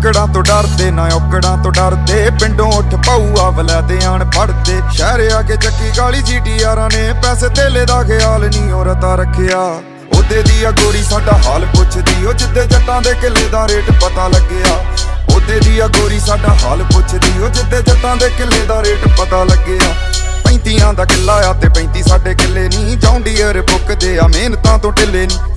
ਔਕੜਾਂ ਤੋਂ ਡਰਦੇ ਨਾ ਔਕੜਾਂ ਤੋਂ ਡਰਦੇ, ਪਿੰਡੋਂ ਉੱਠ ਪਾਊ ਆਵਲਾ ਤੇ ਆਣ ਪੜਦੇ। ਸ਼ਹਿਰ ਆ ਕੇ ਚੱਕੀ ਗਾਲੀ GTRਾਂ ਨੇ, ਪੈਸੇ ਧੇਲੇ ਦਾ ਖਿਆਲ ਨਹੀਂ ਔਰਤਾਂ ਰੱਖਿਆ। ਉਹਦੇ ਦੀ ਆ ਗੋਰੀ ਸਾਡਾ ਹਾਲ ਪੁੱਛਦੀ, ਉਹ ਜਿੱਦੇ ਜੱਟਾਂ ਦੇ ਕਿੱਲੇ ਦਾ ਰੇਟ ਪਤਾ ਲੱਗਿਆ। ਉਹਦੇ ਦੀ ਆ ਗੋਰੀ ਸਾਡਾ ਹਾਲ ਪੁੱਛਦੀ, ਉਹ ਜਿੱਦੇ ਜੱਟਾਂ ਦੇ ਕਿੱਲੇ ਦਾ ਰੇਟ ਪਤਾ ਲੱਗਿਆ। 35 ਦਾ ਕਿੱਲਾ ਆ ਤੇ 35 ਸਾਡੇ ਕਿੱਲੇ ਨਹੀਂ, ਜੌਂਡੀਅਰ ਪੁੱਕਦੇ ਆ ਮਿਹਨਤਾਂ ਤੋਂ ਢਿੱਲੇ ਨਹੀਂ।